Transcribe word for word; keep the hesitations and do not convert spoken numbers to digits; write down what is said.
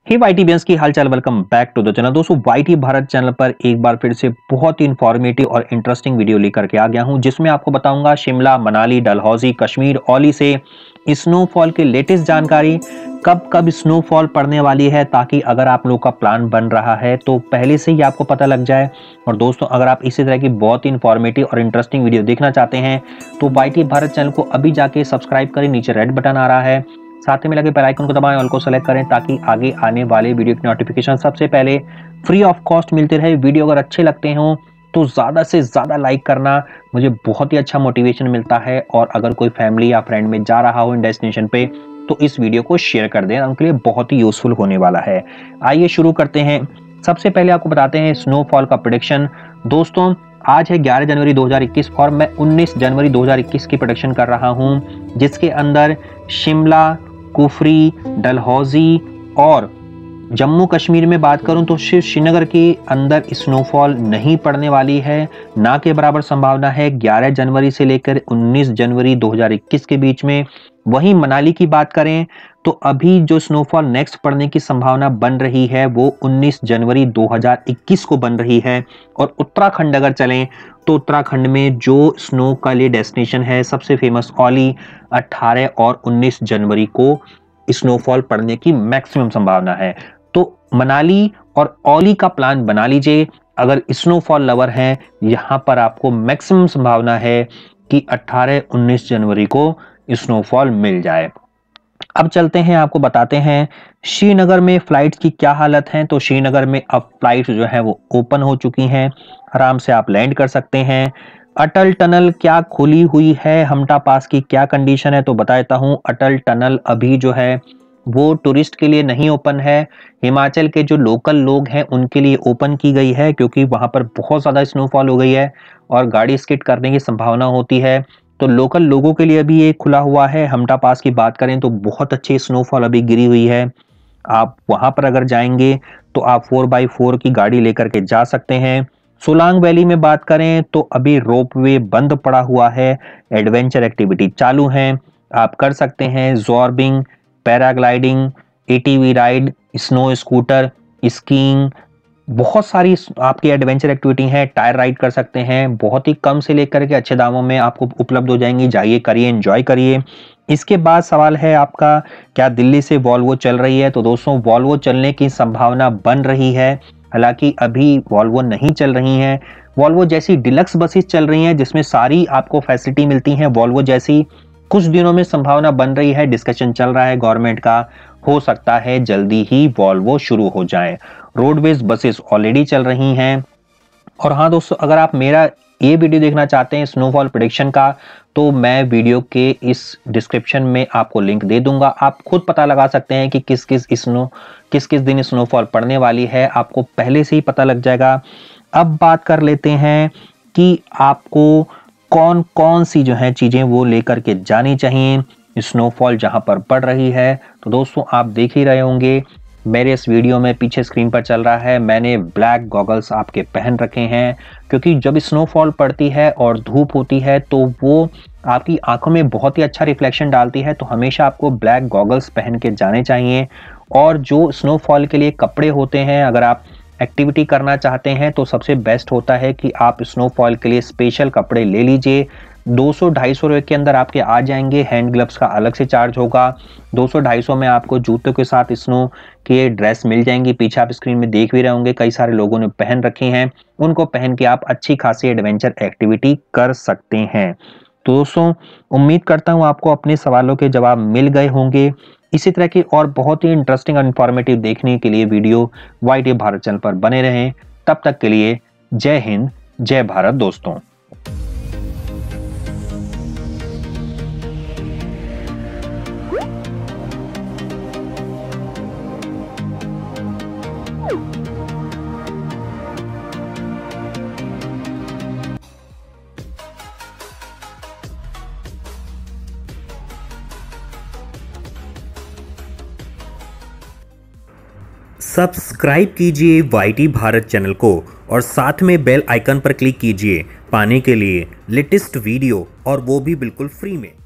हे YT बेंस की हालचाल, welcome back to the channel. दोस्तों वाईटी भारत चैनल पर एक बार फिर से बहुत ही इंफॉर्मेटिव और इंटरेस्टिंग वीडियो लेकर के आ गया हूं, जिसमें आपको बताऊंगा शिमला, मनाली, डलहौजी, कश्मीर, औली से स्नोफॉल की लेटेस्ट जानकारी, कब कब स्नोफॉल पड़ने वाली है, ताकि अगर आप लोगों का प्लान बन रहा है तो पहले से ही आपको पता लग जाए। और दोस्तों अगर आप इसी तरह की बहुत ही इंफॉर्मेटिव और इंटरेस्टिंग वीडियो देखना चाहते हैं तो वाईटी भारत चैनल को अभी जाके सब्सक्राइब करें, नीचे रेड बटन आ रहा है, साथ में लगे बेल आइकन को दबाएं, ऑल को सेलेक्ट करें, ताकि आगे आने वाले वीडियो की नोटिफिकेशन सबसे पहले फ्री ऑफ कॉस्ट मिलते रहे। वीडियो अगर अच्छे लगते हो तो ज़्यादा से ज़्यादा लाइक करना, मुझे बहुत ही अच्छा मोटिवेशन मिलता है। और अगर कोई फैमिली या फ्रेंड में जा रहा हो इन डेस्टिनेशन पे तो इस वीडियो को शेयर कर दें, उनके लिए बहुत ही यूजफुल होने वाला है। आइए शुरू करते हैं। सबसे पहले आपको बताते हैं स्नोफॉल का प्रेडिक्शन। दोस्तों आज है ग्यारह जनवरी दो हज़ार इक्कीस और मैं उन्नीस जनवरी दो हज़ार इक्कीस की प्रेडिक्शन कर रहा हूं, जिसके अंदर शिमला, कुफरी, डलहौजी और जम्मू कश्मीर में बात करूं तो सिर्फ श्रीनगर के अंदर स्नोफॉल नहीं पड़ने वाली है, ना के बराबर संभावना है ग्यारह जनवरी से लेकर उन्नीस जनवरी दो हज़ार इक्कीस के बीच में। वहीं मनाली की बात करें तो अभी जो स्नोफॉल नेक्स्ट पड़ने की संभावना बन रही है वो उन्नीस जनवरी दो हज़ार इक्कीस को बन रही है। और उत्तराखंड अगर चलें तो उत्तराखंड में जो स्नो का लिए डेस्टिनेशन है सबसे फेमस औली, अठारह और उन्नीस जनवरी को स्नोफॉल पड़ने की मैक्सिमम संभावना है। तो मनाली और औली का प्लान बना लीजिए अगर स्नोफॉल लवर हैं। यहां पर आपको मैक्सिमम संभावना है कि अठारह उन्नीस जनवरी को स्नोफॉल मिल जाए। अब चलते हैं, आपको बताते हैं श्रीनगर में फ्लाइट्स की क्या हालत है। तो श्रीनगर में अब फ्लाइट्स जो है वो ओपन हो चुकी हैं, आराम से आप लैंड कर सकते हैं। अटल टनल क्या खुली हुई है, हमटा पास की क्या कंडीशन है, तो बता देता हूं। अटल टनल अभी जो है वो टूरिस्ट के लिए नहीं ओपन है, हिमाचल के जो लोकल लोग हैं उनके लिए ओपन की गई है, क्योंकि वहां पर बहुत ज्यादा स्नोफॉल हो गई है और गाड़ी स्किड करने की संभावना होती है। तो लोकल लोगों के लिए भी ये खुला हुआ है। हमटा पास की बात करें तो बहुत अच्छी स्नोफॉल अभी गिरी हुई है, आप वहां पर अगर जाएंगे तो आप फोर बाई फोर की गाड़ी लेकर के जा सकते हैं। सोलांग वैली में बात करें तो अभी रोपवे बंद पड़ा हुआ है, एडवेंचर एक्टिविटी चालू है, आप कर सकते हैं zorbing, paragliding, ATV ride, snow scooter, skiing, बहुत सारी आपकी एडवेंचर एक्टिविटी है। टायर राइड कर सकते हैं, बहुत ही कम से लेकर के अच्छे दामों में आपको उपलब्ध हो जाएंगी। जाइए, करिए, एंजॉय करिए। इसके बाद सवाल है आपका, क्या दिल्ली से वॉल्वो चल रही है? तो दोस्तों वॉल्वो चलने की संभावना बन रही है, हालांकि अभी वॉल्वो नहीं चल रही है। वॉल्वो जैसी डिलक्स बसेस चल रही हैं जिसमें सारी आपको फैसिलिटी मिलती हैं, वॉल्वो जैसी कुछ दिनों में संभावना बन रही है, डिस्कशन चल रहा है गवर्नमेंट का, हो सकता है जल्दी ही वॉल्वो शुरू हो जाए। रोडवेज बसेस ऑलरेडी चल रही हैं। और हाँ दोस्तों, अगर आप मेरा ये वीडियो देखना चाहते हैं स्नोफॉल प्रेडिक्शन का तो मैं वीडियो के इस डिस्क्रिप्शन में आपको लिंक दे दूंगा, आप खुद पता लगा सकते हैं कि किस किस स्नो किस किस दिन स्नोफॉल पड़ने वाली है, आपको पहले से ही पता लग जाएगा। अब बात कर लेते हैं कि आपको कौन कौन सी जो है चीजें वो लेकर के जानी चाहिए स्नोफॉल जहां पर पड़ रही है। तो दोस्तों आप देख ही रहे होंगे मेरे इस वीडियो में पीछे स्क्रीन पर चल रहा है, मैंने ब्लैक गॉगल्स आपके पहन रखे हैं, क्योंकि जब स्नोफॉल पड़ती है और धूप होती है तो वो आपकी आंखों में बहुत ही अच्छा रिफ्लेक्शन डालती है, तो हमेशा आपको ब्लैक गॉगल्स पहन के जाने चाहिए। और जो स्नोफॉल के लिए कपड़े होते हैं, अगर आप एक्टिविटी करना चाहते हैं तो सबसे बेस्ट होता है कि आप स्नोफॉल के लिए स्पेशल कपड़े ले लीजिए। दो सौ ढाई सौ रुपए के अंदर आपके आ जाएंगे, हैंड ग्लव्स का अलग से चार्ज होगा। दो सौ ढाई सौ में आपको जूतों के साथ स्नो के ड्रेस मिल जाएंगी, पीछे आप स्क्रीन में देख भी रहे होंगे कई सारे लोगों ने पहन रखी हैं, उनको पहन के आप अच्छी खासी एडवेंचर एक्टिविटी कर सकते हैं। तो दोस्तों उम्मीद करता हूँ आपको अपने सवालों के जवाब मिल गए होंगे। इसी तरह की और बहुत ही इंटरेस्टिंग और इंफॉर्मेटिव देखने के लिए वीडियो वाईटी भारत चैनल पर बने रहें। तब तक के लिए जय हिंद, जय भारत दोस्तों। सब्सक्राइब कीजिए वाईटी भारत चैनल को और साथ में बेल आइकन पर क्लिक कीजिए पाने के लिए लेटेस्ट वीडियो, और वो भी बिल्कुल फ्री में।